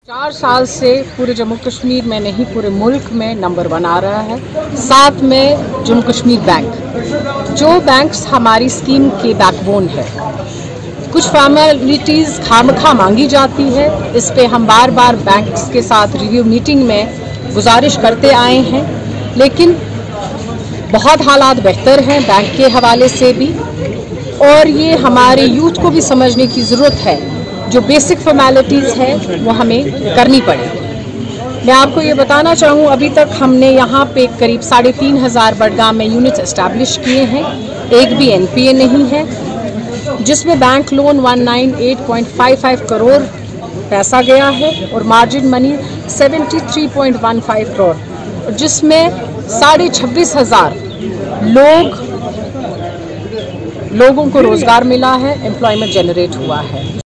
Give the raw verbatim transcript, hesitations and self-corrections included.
चार साल से पूरे जम्मू कश्मीर में नहीं पूरे मुल्क में नंबर वन आ रहा है। साथ में जम्मू कश्मीर बैंक, जो बैंक्स हमारी स्कीम के बैकबोन है। कुछ फॉर्मेलिटीज़ खामखा मांगी जाती है, इस पे हम बार बार बैंक्स के साथ रिव्यू मीटिंग में गुजारिश करते आए हैं, लेकिन बहुत हालात बेहतर हैं बैंक के हवाले से भी, और ये हमारे यूथ को भी समझने की ज़रूरत है। जो बेसिक फॉर्मेलिटीज़ है वो हमें करनी पड़ेगी। मैं आपको ये बताना चाहूँ, अभी तक हमने यहाँ पे करीब साढ़े तीन हज़ार बडगाम में यूनिट्स इस्टेब्लिश किए हैं। एक भी एन पी ए नहीं है, जिसमें बैंक लोन एक सौ अट्ठानवे पॉइंट पचपन करोड़ पैसा गया है और मार्जिन मनी तिहत्तर पॉइंट पंद्रह करोड़, जिसमें साढ़े छब्बीस हज़ार लोग लोगों को रोज़गार मिला है, एम्प्लॉयमेंट जनरेट हुआ है।